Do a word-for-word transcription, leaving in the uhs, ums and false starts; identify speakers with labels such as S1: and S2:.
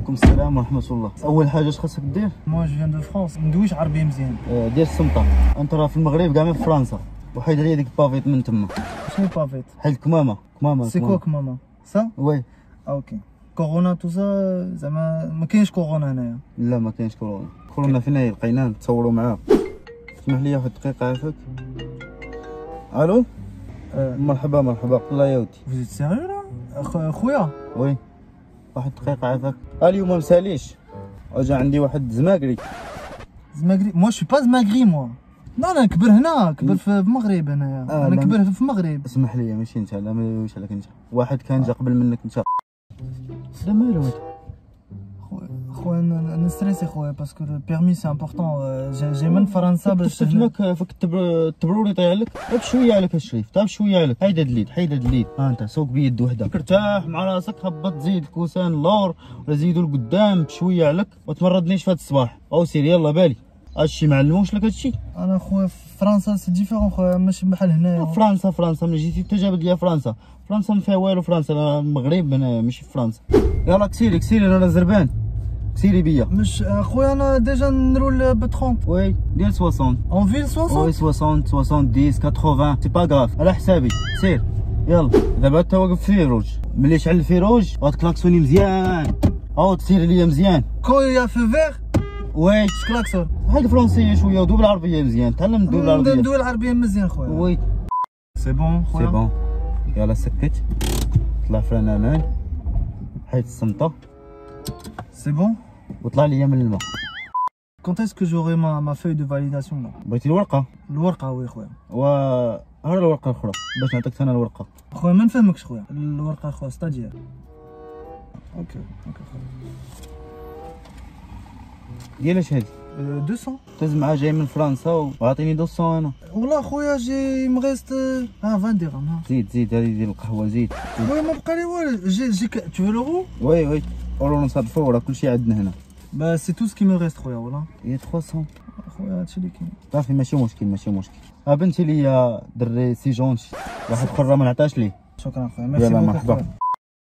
S1: وعليكم السلام ورحمة الله. أول حاجة اش خاصك دير؟
S2: موا جو فيان دو فرانس، مندويش عربية مزيان.
S1: آه دير السمطة. أنت راه في المغرب كاع ما في فرنسا، وحيد عليا ديك بافيت من تما.
S2: شنو بافيت؟
S1: حيد كمامة كمامة.
S2: سي كوا كمامة؟ صا؟
S1: وي.
S2: اوكي. كورونا تو سا زعما ما كاينش كورونا هنايا؟
S1: لا ما كاينش كورونا. كورونا فين هي؟ لقيناه نتصوروا معاه. اسمح لي واحد الدقيقة عافاك. ألو؟
S2: أه.
S1: مرحبا مرحبا. الله يودي.
S2: فوزيت سيريو لا؟ خويا؟
S1: وي. واحد الدقيقة عافاك. اليوم مساليش. اجا عندي واحد زماكري.
S2: زماكري؟ موا شو با زماكري موا. لا انا نكبر هنا، كبر في المغرب هنايا.
S1: آه
S2: انا نكبر في المغرب.
S1: اسمح لي ماشي انت، لا ما ندويش عليك انت. واحد كان جا قبل منك انت. لا مالو هذا.
S2: خويا انا نستريسي خويا باسكو البيرمي سي امبورطون. جاي من فرنسا باش
S1: تفهمك فيك التبروري طيح لك بشويه عليك الشريف، تا بشويه عليك. حيد هاد اليد حيد هاد اليد. ها انت سوق بيد وحده، ارتاح مع راسك، هبط زيد الكوسان اللور ولا زيدو لقدام بشويه عليك، وتمرضنيش في هاد الصباح. او سير يلا بالي. هادشي معلموش لك هادشي؟
S2: انا خويا في فرنسا سي ديفيرون خويا، ماشي بحال هنايا.
S1: فرنسا فرنسا ملي جيتي انت جابد ليا فرنسا، فرنسا ما فيها والو. فرنسا المغرب هنايا ماشي فرنسا. يلا كسيري كسيري انا زربان، كسيري بيا.
S2: مش خويا انا ديجا نرول ب ثلاثين.
S1: وي دير ستين.
S2: اون فيل ستين؟
S1: وي ستين سبعين ثمانين سي با غراف، على حسابي. سير يلا. دابا انت واقف في روج، ملي يشعل الفيروج غتكلاكسوني مزيان، او تسير ليا مزيان.
S2: كويا في فيغ.
S1: وي
S2: كلاكسون.
S1: هاد الفرنسيه شويه ودوب العربيه مزيان، تعلم دوب العربيه.
S2: ندوي العربيه مزيان خويا.
S1: وي
S2: سي بون خويا.
S1: سي بون. يلا سكت، طلع فران امان، حيد السمطه.
S2: سي بون.
S1: وطلع ليا من الماء.
S2: كونت اسكو جوغي ما ما فوي دو فاليداسيون لا؟
S1: بغيتي الورقه؟
S2: الورقه وي خويا.
S1: و ها الورقه الاخرى باش نعطيك انا الورقه.
S2: خويا ما نفهمكش خويا. الورقه خويا ستاجير. اوكي اوكي خويا.
S1: ديال اش هادي؟
S2: مئتين.
S1: تهز معاه جاي من فرنسا وعطيني مئتين انا.
S2: والله خويا جي مغيست ها عشرين درهم. ها
S1: زيد زيد هذه ديال القهوه زيد.
S2: خويا ما بقى لي والو. جي جي تو لورو.
S1: وي وي اورو نصرفو، راه كلشي عندنا هنا.
S2: با سي تو سكي مو ريست خويا. ولا
S1: هي ثلاثمية.
S2: خويا هادشي اللي كاين.
S1: صافي ماشي مشكل ماشي مشكل. ها بنتي ليا دري سي جونتي، واحد اخر ما نعطاش ليه.
S2: شكرا خويا. ميرسي
S1: يلا
S2: بوكو
S1: مرحبا.
S2: خويا.